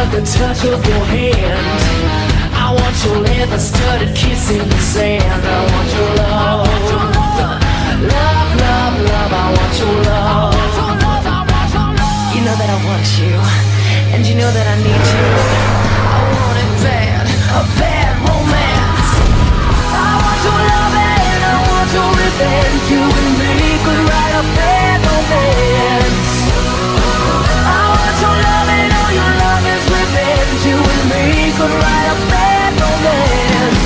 the touch of your hand. I want your leather-studded kiss in the sand. I want your love, love, love, love. I want your love. You know that I want you, and you know that I need you. I want it bad, a bad romance. I want your love and I want your revenge. You and me could write a bad romance. I want your love and all your love is revenge. You and me could write a bad romance.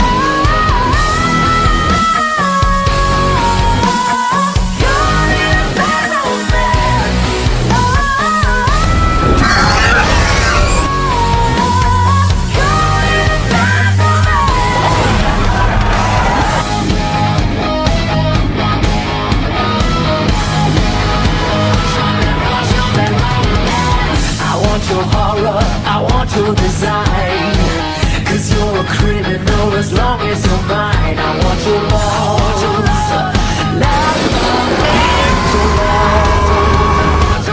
Your horror, I want your design, 'cause you're a criminal as long as you're mine. I want your love, love, love, your love.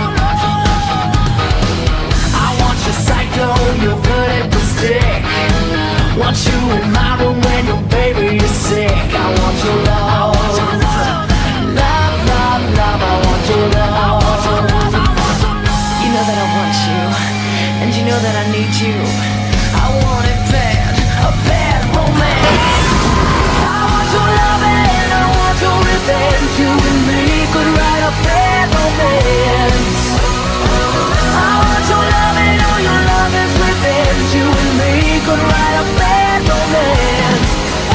I want your psycho, your vertical stick. Want you in my room when your baby is sick. I want your love, love, love, love. I want your love. You know that I want you, and you know that I need you. I want it bad, a bad romance. I want your love and I want your revenge. You and me could write a bad romance. I want your love and all your love is revenge. You and me could write a bad romance.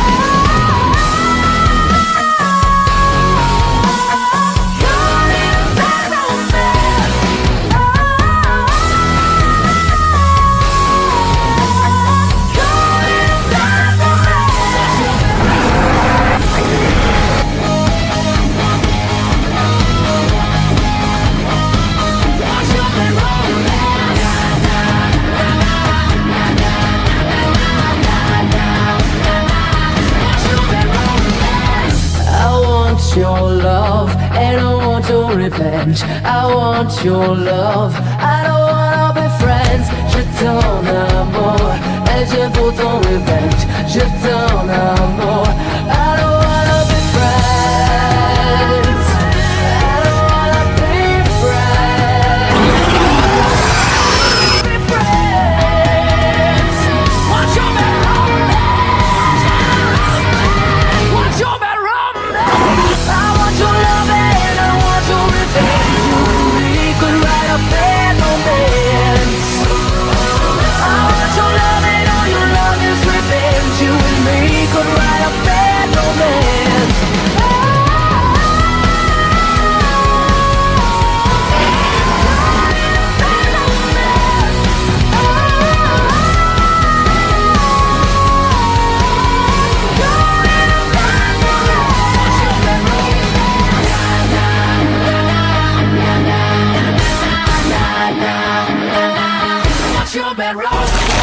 Your love and I want your revenge. I want your love, I don't wanna be friends. Je t'en amour et je veux ton revenge. Je t'en amour, I don't wanna be friends. I don't wanna be friends. Be friends. Want your bad romance? Want your bad romance? I want your love and I want your revenge. You and me could write a bad romance. I want your love and all your love is revenge. You and me could write a bad romance. Your bad romance.